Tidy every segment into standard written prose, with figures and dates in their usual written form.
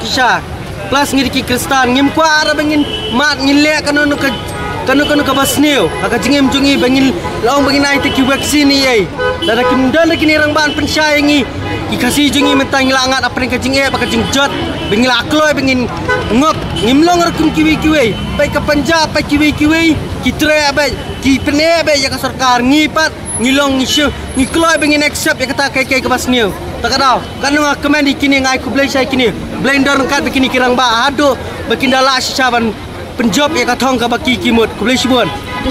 Malaysia plus ngiriki Kristan ngim kwa ara bangin mat ngilek kanu ke basneu aka jingim jungi bangin laong bangin ai te ki vaksin ni ai dada kim dan kini rang ban pensyai ngi ikasi jungi mentang ngilangat apa ni kajing baka jing jot bangin akloi bangin ngop ngimlong rakum kiwi pai ke Punjab pai kiwi kitre bai ki pene bai ya ka sarkar ngipat ngilong ngisyu ngikloi bangin accept ya kata kai ke basneu tak ada kanu kemen di kini ngai ku blai sai kini blender kat begini kirang ba hado bakindala syaban penjob ya katong ka baki kimut ku blai sibun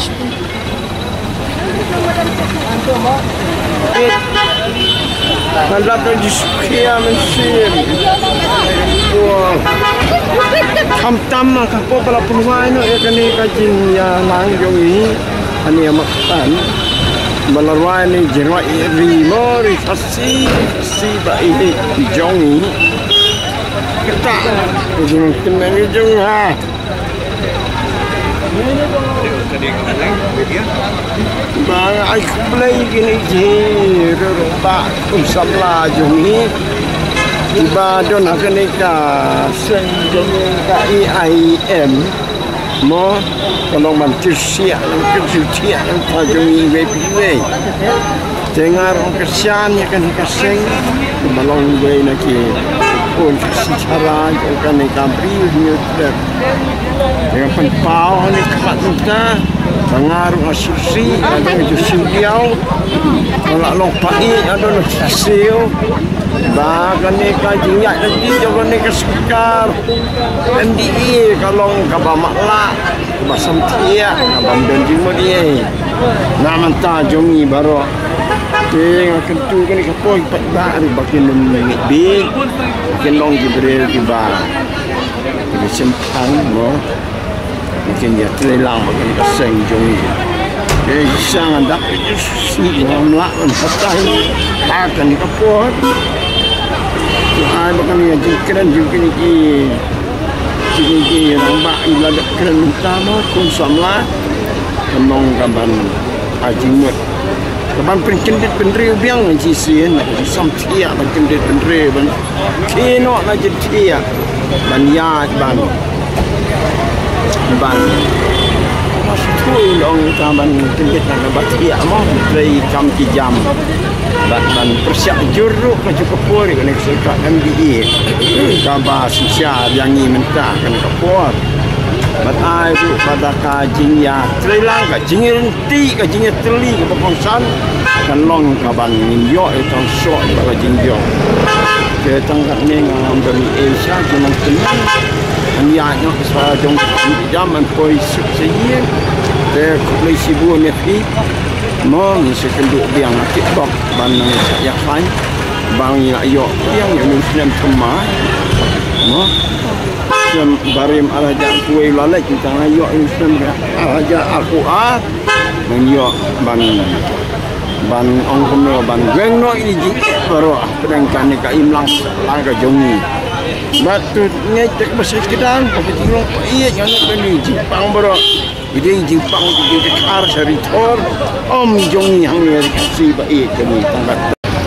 Malap na diskuya mesin. Wah, tam kapo pala peluang no kani kajin ya lang jongi ani makan malarwai ni jerwa rimori kasi ba ini jongi kita kujung kemari jong ha bang ai play gini je ba samla jongi tiba don akani ka sen jongi ka IIM mo kalau manusia yang tajungi wepi dengar kesian ya kan kaseng balong we naki pun secara kan ikan priu dengan penpau ni kat kita pengaruh asusi ada jusi diau kalau lopai ada nasiu bahkan ni kajian nanti jangan ni kesekar NDE kalau kabamakla basam tia kabam benjimo dia nama tajungi baru tengah kentu kan kapoi pat baru bakin mengit big bakin long jibril tiba di sempang mo mungkin dia terlang bakin kaseng jungi sangat dak si mamla patai akan kapoi ai bakan dia jikran juga ni nampak iladat keren utama kun samla kenong kaban ajimut kaban penkendit pendri biang ji sien samtia penkendit pendri ban kino na jitia ban yat ban masuk long kaban kendit na batia mo dari kam ki jam ban persiap juruk ke cukup pori kan sekat MDE kabar sisa yang ni mentah kan kapor batai tu pada kajing ya trilang kajing renti kajing teli ke pangsan kan long kaban minyo itu sok kajing yo ke tangkat ni ngam dari Asia cuma tenang niatnya kesal jong zaman poi sukses te kulai sibu ni fi mo ni sekenduk biang tiktok ban ya kan bang ya yo yang muslim kema mo jam barim araja kuai lalai kita ayo muslim araja Al-Quran menyo ban ong kono ban geng no ini ji baru pedangkan ni ka imlang langka jongi batu ngecek bersih kedang kebetulan iya jangan beli Jepang baru jadi Jepang di kar sari tor om jongi yang ni si baik kami tangkat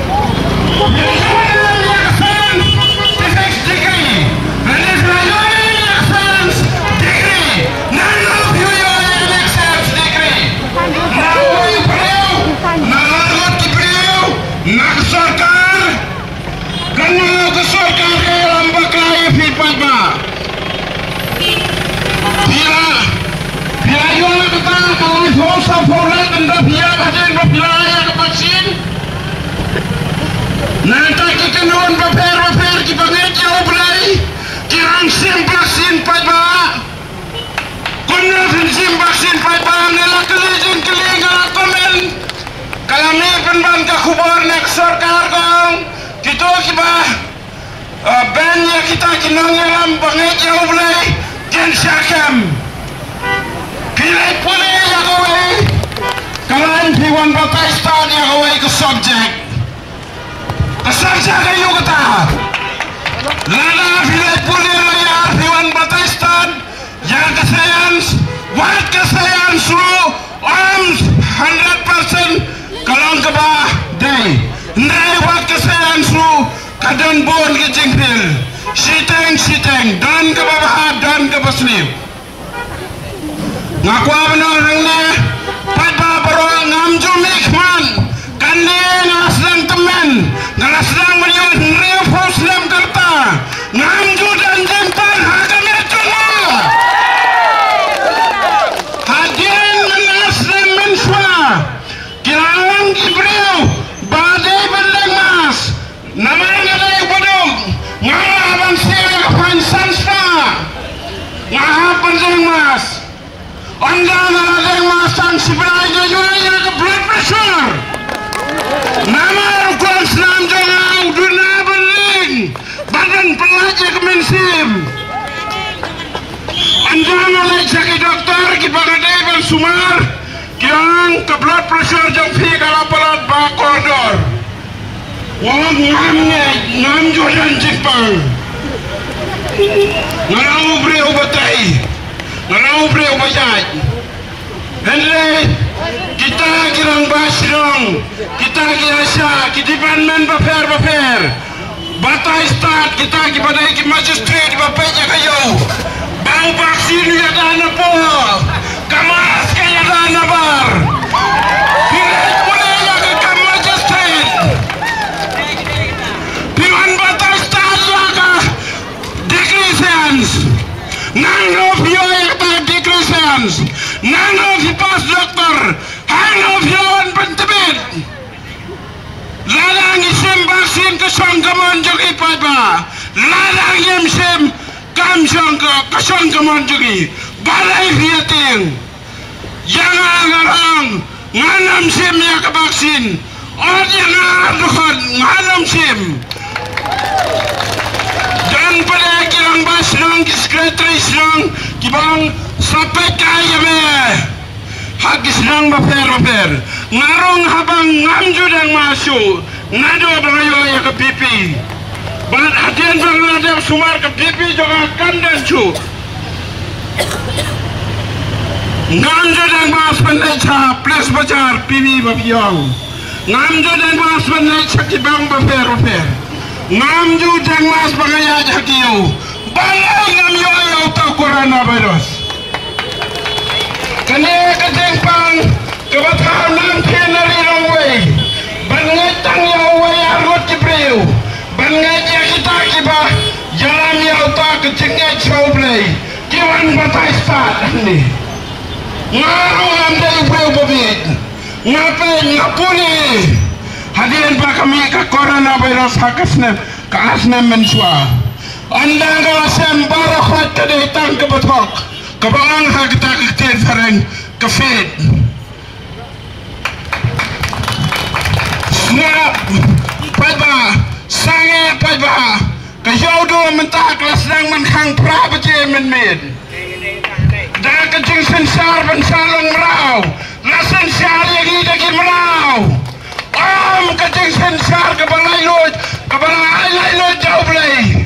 nanti kita non paper kita ngecek oblay kirang sim vaksin pada kunna sim vaksin pada ngelak keling komen kalau ni penban ka khubar nek sarkar kong kita kiba ban ya kita kinang lam ngecek oblay ken syakam pilih pulih ya kowe kalian piwan Pakistan ya kowe ke subjek asal jaga yuk kata lana filai pulih layar Dewan Pakistan yang kesayangan wat kesayangan suruh arms 100% kalau kebah day nai wat kesayangan suruh kadang bon ke jengpil siteng dan ke bawah dan ke basni ngaku benar hangnya pada baru ngamju mikman kandi ngalasdang temen ngalasdang meriut refus dalam kerta ngamju dan jempan hakamnya cuma hadirin ngalasdang mensua kirang kibriu badai berdeng mas namanya dari bodong ngahaban sila kapan sanspa ngahaban berdeng mas anda ngaladeng mas sang sibrai jujurnya ke blood pressure nama rukuan senam jangau duna beling badan pelajar kemensim anda ngalai caki dokter kibagadai bang sumar kiang ke blood pressure jang fi kalapalat bakordor wong ngamnya ngam jodan jipang ngarau bre ubatai ngarau bre ubajaj Henry kita kirang basirong kita kirasa kitipan men baper batai start kita kipadai ki magistrate bapaknya kayo bang vaksin ya dana po kamas kaya dana bar pilih boleh ya ke magistrate piwan batai start ya ke decreasance nang of yo ya ke decreasance nang of pas dokter hang of yo pentebit ladang isim vaksin kesong kamon jogi paiba ladang yem sim kam sangka kesong kamon jogi balai fiating yang ngarang nganam sim ya ke vaksin or yang ngarang nganam sim dan pada kirang basrang sekretari serang kibang sampai kaya me hagis nang baper ngarong habang ngamju dan masuk nado bangayo ya ke pipi balat hadian bangayo sumar ke pipi juga kandan cu ngamju dan mas pandai ca plus bajar pipi babiyong ngamju dan mas pandai caki bang baper ngamju dan mas bangaya jakiyo balai ngamyo ya utau coronavirus kene kejengpang kebatang nam kenari rongway bangetang ya way arut kibriu banget ya kita kiba jalan ya utak kecenget showplay kiwan batai start ni ngaru amdai ubreu bobit ngapuni hadirin pak kami ke coronavirus hakasnem mensua anda kalasem barakhat kedetang kebatok kebangang kita kektir sareng kefit snap paiba sange paiba kajaudo mentah kelas nang menhang prabaje men da kejing sensar bensalong merau lasen syar yang dagi merau kejing sensar kebalai lot jauh belai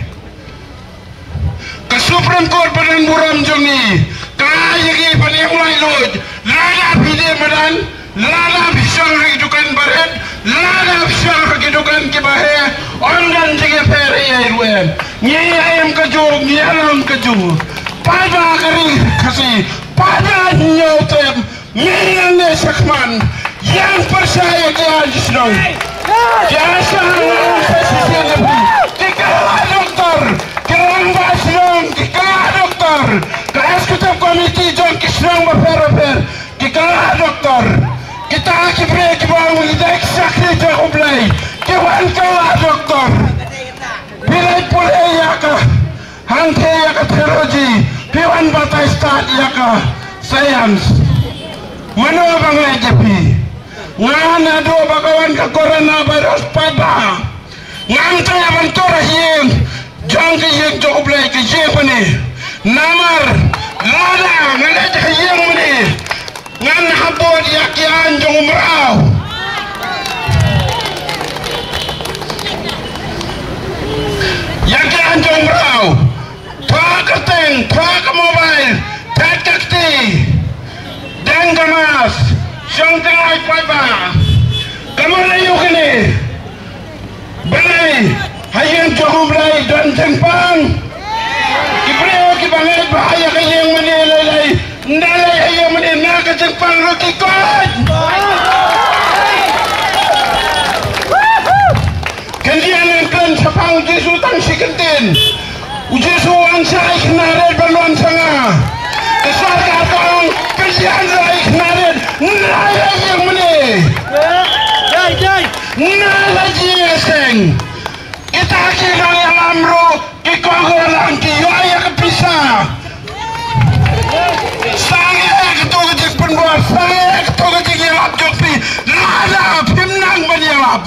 ke Supreme Court badan buram jongi kaya ki paling mulai loj lada pide badan lada pisang hidukan baret lada pisang hidukan kibahe ondan jige peri airwen nyi ayam kejur nyi alam kejur pada kari kasih pada nyotem minane sakman yang percaya dia sedang jasa presiden lebih dikalah dokter kerang basrong dikalah dokter ke eksekutif komiti jong kisrong baper dikalah dokter kita kibre kibang lidek sakri jahublay kiwan kalah dokter pilih pulih yaka hangke yaka teknologi piwan batai start yaka science mana bang lejepi ngana do bagawan ke coronavirus pada nganta ya bentor hing jang ke yeng joblay ke yeng ni namar lada ngalej yeng ni ngan habod yakian jong umrau yakian jong umrau thwa keteng thwa ke mobile tat kakti dan gamas jong tengah paiba kamu layu kini balai hayang jahumlay dan jengpang kibriyo kibangay bahaya kayang manilay nalay hayang manilay nakajengpang rukikot kandian ang klan sa pang Jesu tang sikentin Jesu ang sa iknared baluan sanga kasarga atong kandian sa iknared nalay hayang manilay nalay jiyaseng kita kira yang amro ikogolang kiyoya kepisa sange ketugajik penbuat sange ketugajik yelap jokpi lada pimnang banyelap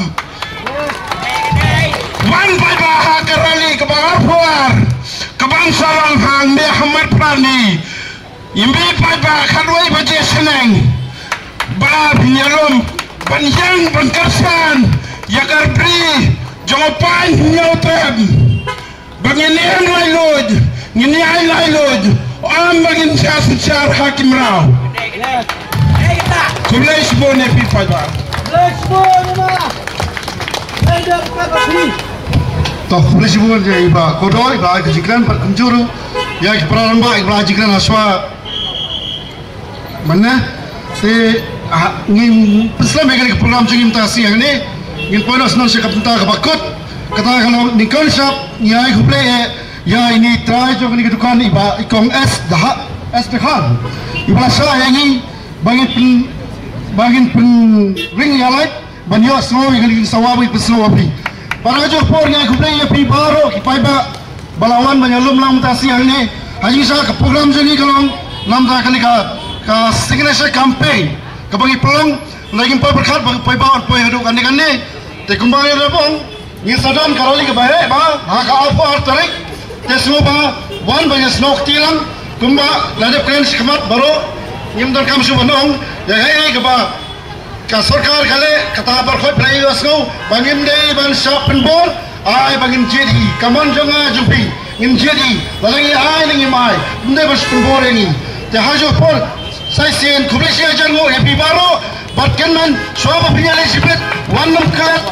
wan pai baha kerali kebangar puar kebang salang hang dia hamad prani imbi pai baha kadwai baje seneng bala pinyalum panjang pengkersan yakar beri jawapan nyautan banginian lailod nginiay lailod am bagin syar hakim raw kulay sibone pipa ba toh kulay sibone je iba kodoi ba kejikran penjuru ya praramba iba jikran aswa mana te ngin Islam yang program jengim tasi yang ni ngin ponos non se kapenta kabakut kata kalau ni konsep nyai huble ya ini try jog ni dukan iba ikong es dekan iba sa yang ni bangin pen ring ya light banyo snow yang ni sawabi pesnowabi para jo por nyai huble ya pi baro ki paiba balawan banyalum lam tasi yang ni haji sa ke program jengi kalau nam da kali ka signature campaign kabagi pelong lagi empat berkat bagi paibawan poi haduk ane te kumbang ada pun ni sadan karoli ke bahe ba ha ka apa tarik te semua ba wan banyak snok tilang kumba ladep kren sekemat baru nyim dan kam subanong ya hai ke ba ka sarkar kale kata berkhoi play wasno bangim dei ban shop penbor ai bangim jadi kaman jonga jumpi ngim jadi balangi ai ningi mai ndai bas penbor ini te hajo pol saya sen kublesi ajar ngo happy baro batkan man soba pinyale sibet wanam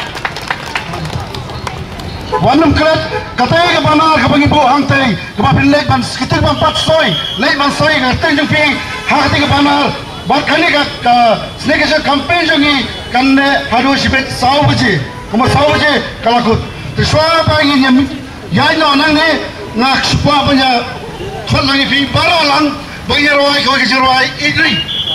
kerat katanya ke banar ke bagi bo hang tei ke ba pin lek ban sekitar ban pat soy lek ban soy ke teng jeng pi ha ti ke banar bat kani ka snake se campaign jongi kan hadu sibet saw baje kuma saw baje kalakut te soba pagi nyam yai no nang ne ngak supaya punya khol lagi pi baro lang bagi rawai kau kerja rawai ini.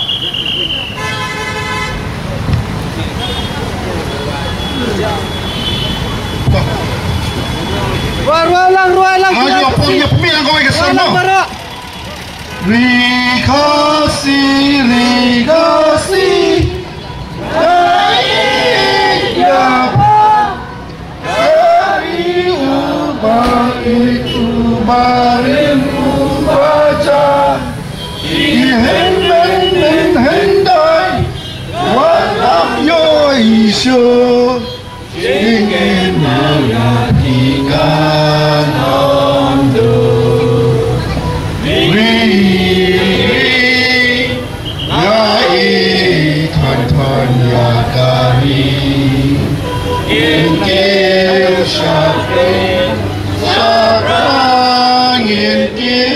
Ruai lang. Ayo punya pemilang kau kerja sana. Rikasi. Dari ubah itu barin baca. Hendai walam yo iso ingin mengatikan ondo yai ton ya kari ingin syafin sarang ingin 'Police จริงสตาร์เกมยอน Hãy subscribe cho kênh Ghiền Mì Gõ Để không bỏ lỡ những video hấp dẫn. เ Hãy subscribe cho kênh Ghiền Mì Gõ Để không bỏ lỡ những video hấp dẫn.